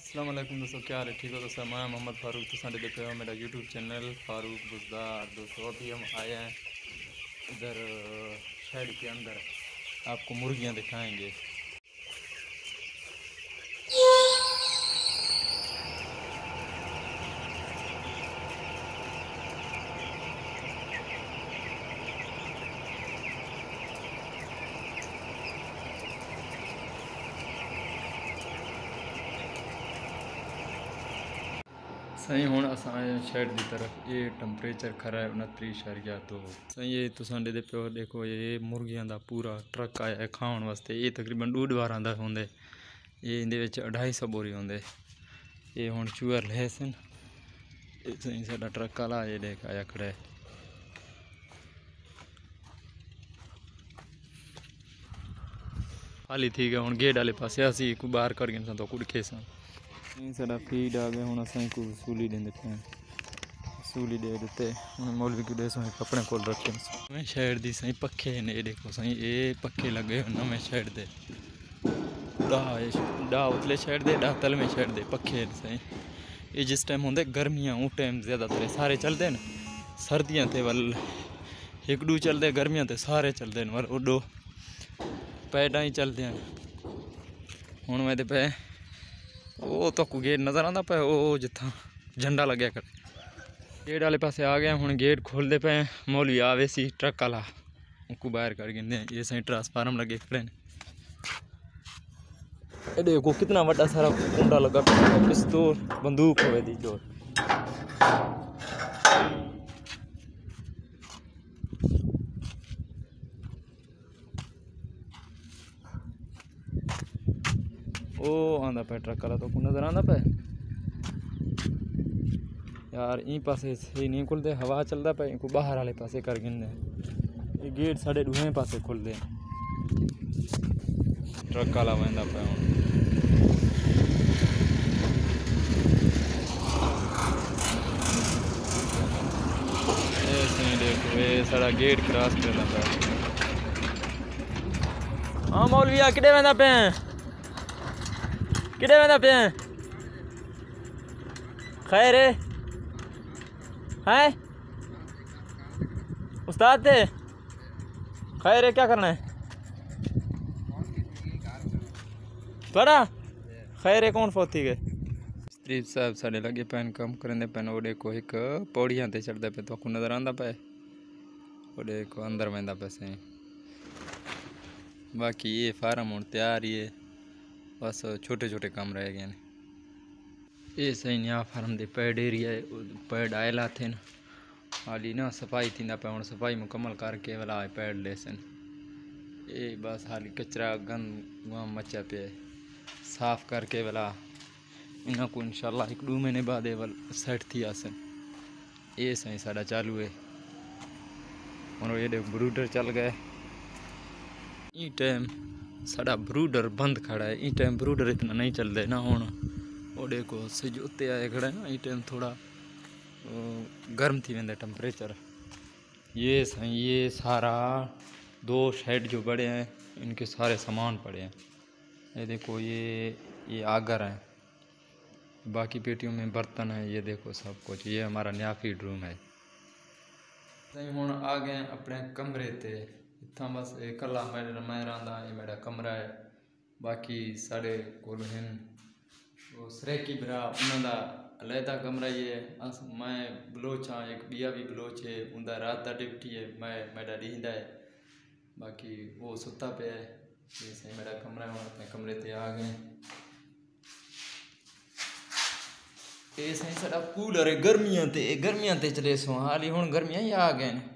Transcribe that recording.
अस्सलाम वालेकुम दोस्तों, क्या हाल है? ठीक हो दोस्तों? मैं मोहम्मद फ़ारूक तो साढ़े देखते हो मेरा यूट्यूब चैनल फ़ारूक बुज़दार। दोस्तों अभी हम आए हैं इधर शेड के अंदर, आपको मुर्गियां दिखाएंगे। सही हूँ असां शेड की तरफ, ये टैंपरेचर खरा है 29.2। सही है तो साढ़े दे प्यो देखो, ये मुर्गियां का पूरा ट्रक आया है खाने वास्ते। ये तकरीबन 2.5 का होंगे, ये इहदे विच 250 बोरी होंगे। ये हुण चूहे ले सन, सही साडा ट्रक वाला ये लेके आया खड़ा है। हाली ठीक है, हुण गेट वाले पासे असी बाहर कर गए तो कुछ खे सन। साडा फीड आ गया, हुण असां को सूली देंदे पे, सूली दे दिते। हुण मौलवी को दे सो कपड़े खोल रखे नवें शहर दी। सही पखे ने, ये देखो सही ये पखे लगे हो नवें शहर दे। डा उतले शहर दे, डा तलवें शहर दे पखे सही। ये जिस टाइम होंगे गर्मियां उस टाइम ज़्यादातर सारे चलते हैं। सर्दियां ते वल एक दू चलते, गर्मियां ते सारे चलते हैं, वल उडो पैडा ही चलते हैं। हुण मैं पे वो तो गेट नज़र आता पे, वो जिथा झंडा लग्या कर गेट वाले पासे आ गया। हुण गेट खोलते पे, मौलवी आवे सी ट्रक वाला उनको बाहर कर गए। ये सही ट्रांसफार्म लगे खड़े। ये देखो कितना बड़ा सारा कुंडा लगा, पिस्तौल बंदूक होवे दी जो। ओ आंदा पे ट्रक वाला, तो नजर आंदा पे यार। ई पासे सही नहीं खुलते, हवा चलता पे, इनको बाहर वाले पासे कर गिनते। ये गेट साढ़े दूसरे पासे खुलते हैं। ट्रक वाला वहदा पे हूँ। देखो ये सारा गेट क्रॉस करना पे। हाँ मौलविया किडे वहदा पे, किडे वहदा पे खैर है उस्ताद थे खैर है, क्या करना है बड़ा खैर है? कौन फोती गए स्त्रीप साहब साढ़े लगे पैन कम करेंदे पैन। वो देखो एक पौड़ियां ते चढ़ते पे, तो नज़र आंदा पे। वो देखो अंदर वहदा पे सही। बाकी ये फार्म हुण तैयार ही है, बस छोटे छोटे काम रह गए हैं। ये सही नया फार्म दे पेड़ एरिया पेड़ आयला थे न, हाली ना सफाई थी पे। हुण सफाई मुकम्मल करके वाला पेड़ ले सन। ये बस हाली कचरा गंद वहाँ मचा पे साफ करके वाला इन्हों को इंशाल्लाह 1-2 महीने बाद ये वाल सेट थी आसन। ये सही साड़ा चालू है। और ये ब्रूडर चल गए। ई टाइम साड़ा ब्रूडर बंद खड़ा है। ई टाइम ब्रूडर इतना नहीं चलते ना। हुण वो देखो सजोते आए खड़े ना, ई टाइम थोड़ा गर्म थी वेंदे टेम्परेचर। ये सही ये सारा 2 शेड जो बड़े हैं, इनके सारे सामान पड़े हैं। ये देखो ये आगर हैं, बाकी पेटियों में बर्तन है। ये देखो सब कुछ, ये हमारा नया फीड रूम है। सही हुण आ गए अपने कमरे ते। इतना बस एक कला मैं रहा, ये मेरा कमरा है। बाकी साढ़े कोल हैं वो सरेकी भरा, उन्होंने अलहदा कमरा ये मैं बलोच हाँ, एक बिया भी बलोच है, उनका रात का डिप्टी है, मैं मेरा दींदा है। बाकी वो सुता पे है। ये सही मेरा कमरा है। अपने कमरे ते आ गए। ये सही साड़ा कूलर है गर्मियां ते चले सो, हाली हुण गर्मियां ही आ गए।